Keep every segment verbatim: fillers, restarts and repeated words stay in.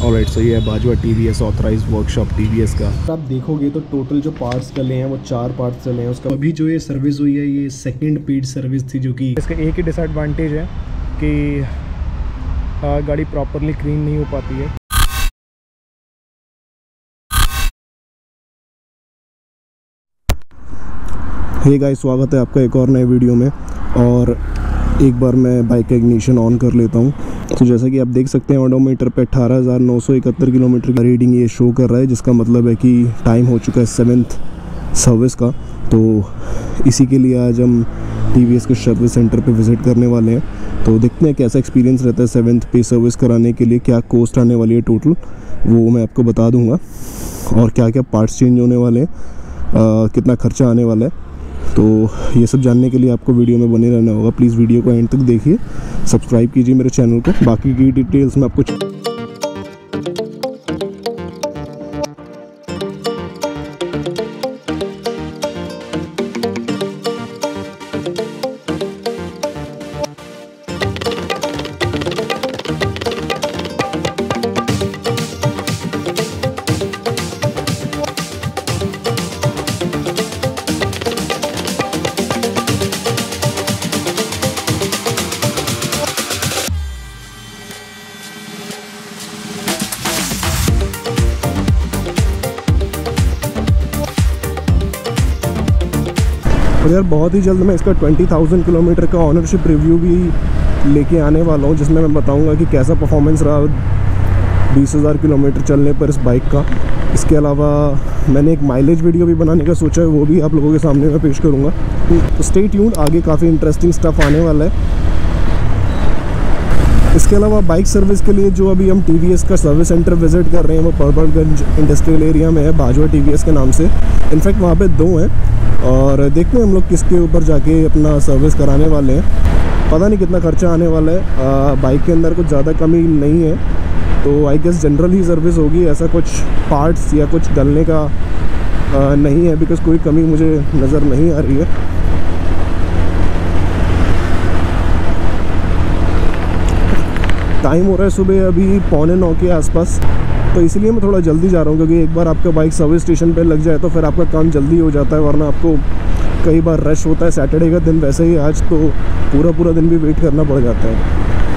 Alright, so ये है Bajwa TVS authorised workshop TVS का। आप देखोगे तो टोटल जो पार्ट्स चले हैं वो चार पार्ट्स चले हैं उसका। अभी जो ये सर्विस हुई है ये सेकंड पेड सर्विस थी, जो कि इसका एक ही डिसएडवांटेज है कि गाड़ी प्रॉपरली क्लीन नहीं हो पाती है। हे गाइस, स्वागत है आपका एक और नए वीडियो में। और एक बार मैं बाइक का इग्निशन ऑन कर लेता हूँ। तो जैसा कि आप देख सकते हैं ऑडोमीटर पे अठारह हज़ार नौ सौ इकहत्तर किलोमीटर का रीडिंग ये शो कर रहा है, जिसका मतलब है कि टाइम हो चुका है सेवेंथ सर्विस का। तो इसी के लिए आज हम टीवीएस के सर्विस सेंटर पे विज़िट करने वाले हैं। तो देखते हैं कैसा एक्सपीरियंस रहता है सेवेंथ पे सर्विस कराने के लिए, क्या कॉस्ट आने वाली है टोटल वो मैं आपको बता दूँगा, और क्या क्या पार्ट्स चेंज होने वाले हैं, कितना खर्चा आने वाला है। तो ये सब जानने के लिए आपको वीडियो में बने रहना होगा। प्लीज़ वीडियो को एंड तक देखिए, सब्सक्राइब कीजिए मेरे चैनल को। बाकी की डिटेल्स मैं आपको और यार बहुत ही जल्द मैं इसका ट्वेंटी थाउजेंड किलोमीटर का ऑनरशिप रिव्यू भी लेके आने वाला हूँ, जिसमें मैं बताऊँगा कि कैसा परफॉर्मेंस रहा बीस हज़ार किलोमीटर चलने पर इस बाइक का। इसके अलावा मैंने एक माइलेज वीडियो भी बनाने का सोचा है, वो भी आप लोगों के सामने मैं पेश करूँगा। तो स्टे ट्यून्ड, आगे काफ़ी इंटरेस्टिंग स्टफ आने वाला है। इसके अलावा बाइक सर्विस के लिए जो अभी हम टीवीएस का सर्विस सेंटर विज़िट कर रहे हैं वो परबतगंज इंडस्ट्रियल एरिया में है, बाजवा टीवीएस के नाम से। इनफैक्ट वहाँ पे दो हैं, और देखते हैं हम लोग किसके ऊपर जाके अपना सर्विस कराने वाले हैं। पता नहीं कितना खर्चा आने वाला है। आ, बाइक के अंदर कुछ ज़्यादा कमी नहीं है, तो आई गेस जनरल ही सर्विस होगी। ऐसा कुछ पार्ट्स या कुछ डलने का आ, नहीं है, बिकॉज़ कोई कमी मुझे नज़र नहीं आ रही है। टाइम हो रहा है सुबह अभी पौने नौ के आसपास, तो इसलिए मैं थोड़ा जल्दी जा रहा हूँ, क्योंकि एक बार आपका बाइक सर्विस स्टेशन पे लग जाए तो फिर आपका काम जल्दी हो जाता है, वरना आपको कई बार रश होता है। सैटरडे का दिन वैसे ही आज तो पूरा पूरा दिन भी वेट करना पड़ जाता है।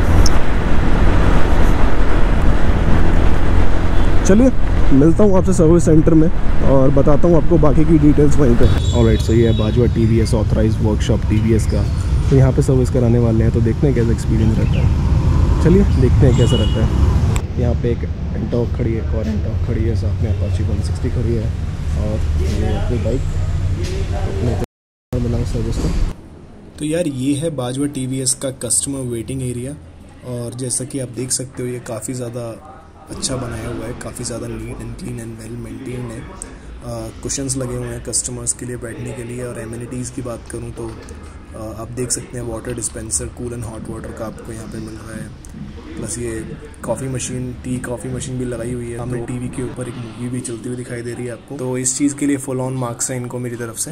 चलिए मिलता हूँ आपसे सर्विस सेंटर में और बताता हूँ आपको बाकी की डिटेल्स वहीं पे। ऑलराइट, सो ये है बाजवा टीवीएस ऑथराइज वर्कशॉप टीवीएस का। तो यहाँ पे सर्विस कराने वाले हैं, तो देखते हैं कैसा एक्सपीरियंस रहता है। चलिए देखते हैं कैसा रहता है। यहाँ पे एक एंटॉक खड़ी है, एक और एंटॉक खड़ी है, साथ में अपाची वन सिक्सटी खड़ी है, और ये अपनी बाइक अपने बनाओ सर्विस का। तो यार ये है बाजवा टीवीएस का कस्टमर वेटिंग एरिया, और जैसा कि आप देख सकते हो ये काफ़ी ज़्यादा अच्छा बनाया हुआ है, काफ़ी ज़्यादा neat and clean and well maintained है। कुशन्स लगे हुए हैं कस्टमर्स के लिए बैठने के लिए। और एमिनिटीज़ की बात करूँ तो आ, आप देख सकते हैं water dispenser, cool and hot water का आपको यहाँ पे मिल रहा है। प्लस ये coffee machine, tea coffee machine भी लगाई हुई है। हमें टीवी के ऊपर एक मूवी भी चलती हुई दिखाई दे रही है आपको, तो इस चीज़ के लिए फुल ऑन मार्क्स हैं इनको मेरी तरफ से।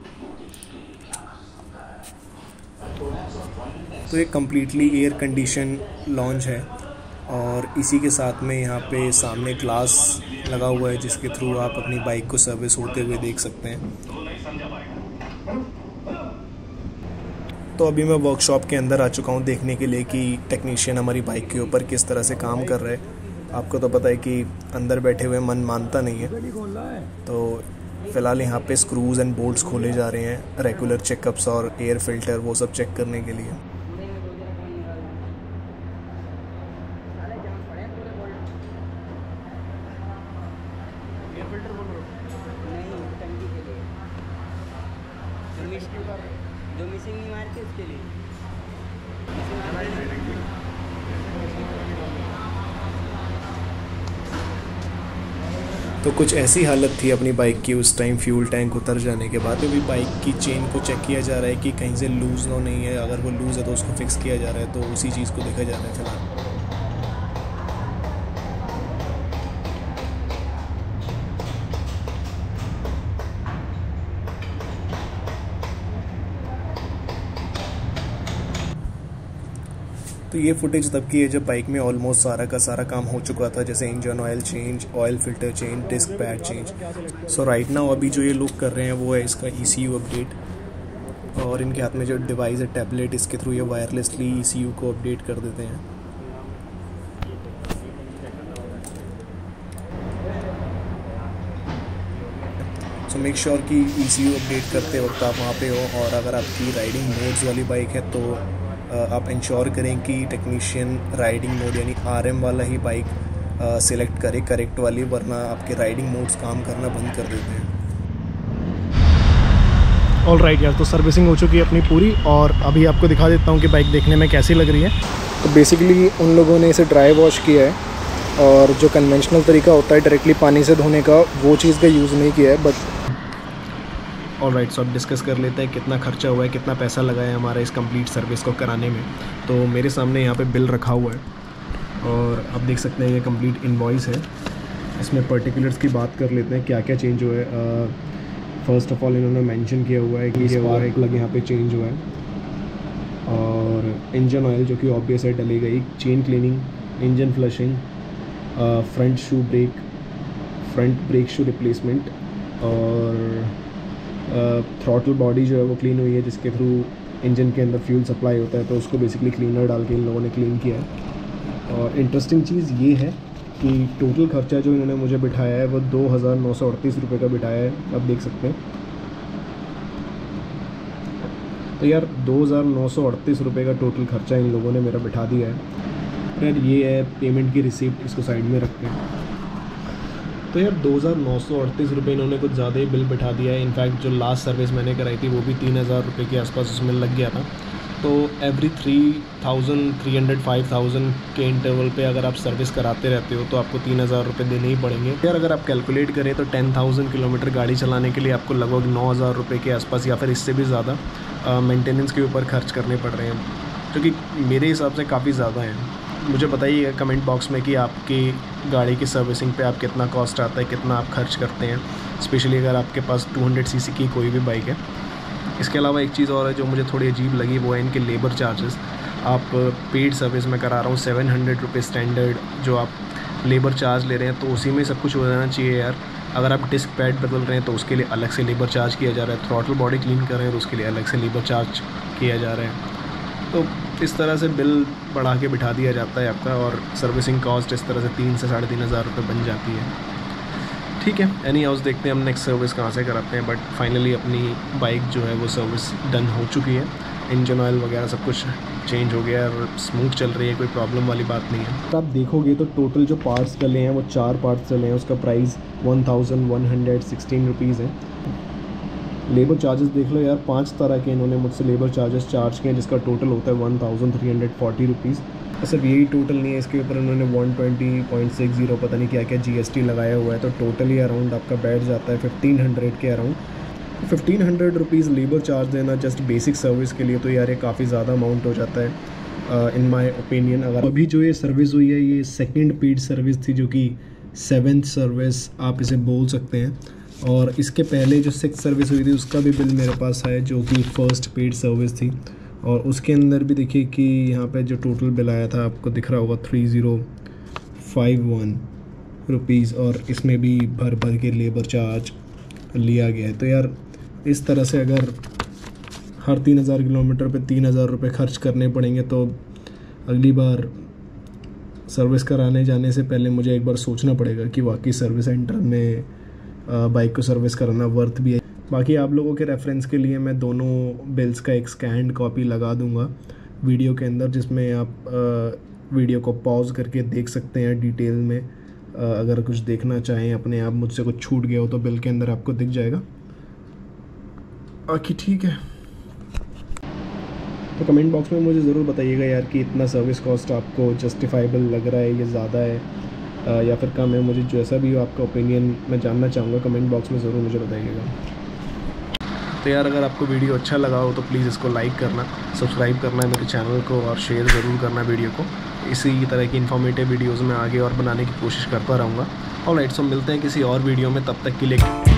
तो ये कम्प्लीटली एयर कंडीशन लॉन्च है, और इसी के साथ में यहाँ पे सामने ग्लास लगा हुआ है, जिसके थ्रू आप अपनी बाइक को सर्विस होते हुए देख सकते हैं। तो अभी मैं वर्कशॉप के अंदर आ चुका हूँ देखने के लिए कि टेक्नीशियन हमारी बाइक के ऊपर किस तरह से काम कर रहे हैं। आपको तो पता है कि अंदर बैठे हुए मन मानता नहीं है, तो फ़िलहाल यहाँ पे स्क्रूज़ एंड बोल्ट्स खोले जा रहे हैं रेगुलर चेकअप्स और एयर फिल्टर वो सब चेक करने के लिए। जो मिसिंग नहीं मारती उसके लिए तो कुछ ऐसी हालत थी अपनी बाइक की उस टाइम फ्यूल टैंक उतर जाने के बाद। अभी बाइक की चेन को चेक किया जा रहा है कि कहीं से लूज़ ना नहीं है। अगर वो लूज़ है तो उसको फिक्स किया जा रहा है, तो उसी चीज़ को देखा जा रहा है फिलहाल। तो ये फुटेज तब की है जब बाइक में ऑलमोस्ट सारा का सारा काम हो चुका था, जैसे engine oil change, oil filter change, disc pad change. So right now अभी जो ये लोग कर रहे हैं वो है इसका ई सी यू अपडेट, और इनके हाथ में जो डिवाइस है टैबलेट, इसके थ्रू ये वायरलेसली ई सी यू को अपडेट कर देते हैं। सो मेक श्योर कि ई सी यू अपडेट करते वक्त आप वहाँ पे हो, और अगर आपकी राइडिंग मोड्स वाली बाइक है तो आप इंश्योर करें कि टेक्नीशियन राइडिंग मोड यानी आर एम वाला ही बाइक सिलेक्ट करे, करेक्ट वाली, वरना आपके राइडिंग मोड्स काम करना बंद कर देते हैं। ऑल राइट यार, तो सर्विसिंग हो चुकी है अपनी पूरी, और अभी आपको दिखा देता हूँ कि बाइक देखने में कैसी लग रही है। तो बेसिकली उन लोगों ने इसे ड्राई वॉश किया है, और जो कन्वेंशनल तरीका होता है डायरेक्टली पानी से धोने का, वो चीज़ का यूज़ नहीं किया है। बट ऑल राइट, सो अब डिस्कस कर लेते हैं कितना खर्चा हुआ है, कितना पैसा लगा है हमारा इस कंप्लीट सर्विस को कराने में। तो मेरे सामने यहाँ पे बिल रखा हुआ है, और आप देख सकते हैं ये कंप्लीट इनवॉइस है। इसमें पर्टिकुलर्स की बात कर लेते हैं क्या क्या चेंज हुआ है। फर्स्ट ऑफ ऑल इन्होंने मेंशन किया हुआ है कि स्पार्क प्लग यहाँ पे चेंज हुआ है, और इंजन ऑयल जो कि ऑब्वियस है डली गई, chain cleaning, engine flushing, front shoe brake, front brake shoe replacement, और थ्रॉटल बॉडी जो है वो क्लीन हुई है, जिसके थ्रू इंजन के अंदर फ्यूल सप्लाई होता है, तो उसको बेसिकली क्लीनर डाल के इन लोगों ने क्लीन किया है। और इंटरेस्टिंग चीज़ ये है कि टोटल खर्चा जो इन्होंने मुझे बिठाया है वो दो हज़ार नौ सौ अड़तीस रुपये का बिठाया है, आप देख सकते हैं। तो यार दो हज़ार नौ सौ अड़तीस रुपये का टोटल खर्चा इन लोगों ने मेरा बिठा दिया है। यार ये है पेमेंट की रिसिप्ट, इसको साइड में रखते हैं। तो यार दो हज़ार नौ सौ अड़तीस रुपये इन्होंने कुछ ज़्यादा ही बिल बिठा दिया है। इनफैक्ट जो लास्ट सर्विस मैंने कराई थी वो भी तीन हज़ार रुपये के आसपास उसमें लग गया था। तो every three thousand three hundred five thousand के इंटरवल पे अगर आप सर्विस कराते रहते हो तो आपको तीन हज़ार रुपये देने ही पड़ेंगे। यार अगर आप कैलकुलेट करें तो टेन थाउजेंड किलोमीटर गाड़ी चलाने के लिए आपको लगभग नौ हज़ार रुपये के आसपास या फिर इससे भी ज़्यादा मेंटेनेंस के ऊपर खर्च करने पड़ रहे हैं, जो कि मेरे हिसाब से काफ़ी ज़्यादा है। मुझे बताइए कमेंट बॉक्स में कि आपकी गाड़ी की सर्विसिंग पे आप कितना कॉस्ट आता है, कितना आप खर्च करते हैं, स्पेशली अगर आपके पास टू हंड्रेड सी सी की कोई भी बाइक है। इसके अलावा एक चीज़ और है जो मुझे थोड़ी अजीब लगी, वो है इनके लेबर चार्जेस। आप पेड सर्विस में करा रहा हूँ सेवन हंड्रेड रुपये स्टैंडर्ड जो आप लेबर चार्ज ले रहे हैं, तो उसी में सब कुछ हो जाना चाहिए यार। अगर आप डिस्क पैड बदल रहे हैं तो उसके लिए अलग से लेबर चार्ज किया जा रहा है, थ्रॉटल बॉडी क्लीन कर रहे हैं तो उसके लिए अलग से लेबर चार्ज किया जा रहा है। तो इस तरह से बिल बढ़ा के बिठा दिया जाता है आपका, और सर्विसिंग कॉस्ट इस तरह से तीन से साढ़े तीन हज़ार रुपये बन जाती है। ठीक है, एनी हाउस देखते हैं हम नेक्स्ट सर्विस कहाँ से कराते हैं। बट फाइनली अपनी बाइक जो है वो सर्विस डन हो चुकी है, इंजन ऑयल वगैरह सब कुछ चेंज हो गया और स्मूथ चल रही है, कोई प्रॉब्लम वाली बात नहीं है। तो आप देखोगे तो टोटल जो पार्ट्स चले हैं वो चार पार्ट्स चले हैं, उसका price one thousand one hundred sixteen rupees है। लेबर चार्जेस देख लो यार, पांच तरह के इन्होंने मुझसे लेबर चार्जेस चार्ज किए, जिसका टोटल होता है one thousand three hundred forty rupees. सिर्फ यही टोटल नहीं है, इसके ऊपर उन्होंने one twenty point six zero पता नहीं क्या क्या जीएसटी लगाया हुआ है, तो टोटली अराउंड आपका बैठ जाता है फिफ्टीन हंड्रेड के around. Fifteen hundred rupees labour charge देना जस्ट बेसिक सर्विस के लिए, तो यार ये काफ़ी ज़्यादा अमाउंट हो जाता है इन माय ओपिनियन। अगर अभी जो ये सर्विस हुई है ये सेकेंड पेड सर्विस थी, जो कि सेवेंथ सर्विस आप इसे बोल सकते हैं, और इसके पहले जो सिक्स सर्विस हुई थी उसका भी बिल मेरे पास है, जो कि फ़र्स्ट पेड सर्विस थी। और उसके अंदर भी देखिए कि यहाँ पे जो टोटल बिल आया था आपको दिख रहा होगा three zero five one rupees, और इसमें भी भर भर के लेबर चार्ज लिया गया है। तो यार इस तरह से अगर हर तीन हज़ार किलोमीटर पे तीन हज़ार रुपये खर्च करने पड़ेंगे तो अगली बार सर्विस कराने जाने से पहले मुझे एक बार सोचना पड़ेगा कि वाकई सर्विस सेंटर में बाइक को सर्विस कराना वर्थ भी है। बाकी आप लोगों के रेफरेंस के लिए मैं दोनों बिल्स का एक स्कैंड कॉपी लगा दूंगा वीडियो के अंदर, जिसमें आप वीडियो को पॉज करके देख सकते हैं डिटेल में। अगर कुछ देखना चाहें अपने आप, मुझसे कुछ छूट गया हो तो बिल के अंदर आपको दिख जाएगा। बाकी ठीक है, तो कमेंट बॉक्स में मुझे ज़रूर बताइएगा यार कि इतना सर्विस कॉस्ट आपको जस्टिफाइबल लग रहा है, ये ज़्यादा है आ, या फिर कम है। मुझे जैसा भी हो आपका ओपिनियन मैं जानना चाहूँगा, कमेंट बॉक्स में ज़रूर मुझे बताइएगा। तो यार अगर आपको वीडियो अच्छा लगा हो तो प्लीज़ इसको लाइक करना, सब्सक्राइब करना है मेरे चैनल को, और शेयर ज़रूर करना वीडियो को। इसी तरह की इन्फॉर्मेटिव वीडियोज़ में आगे और बनाने की कोशिश करता रहूँगा। ऑलराइट, सो मिलते हैं किसी और वीडियो में, तब तक के लिए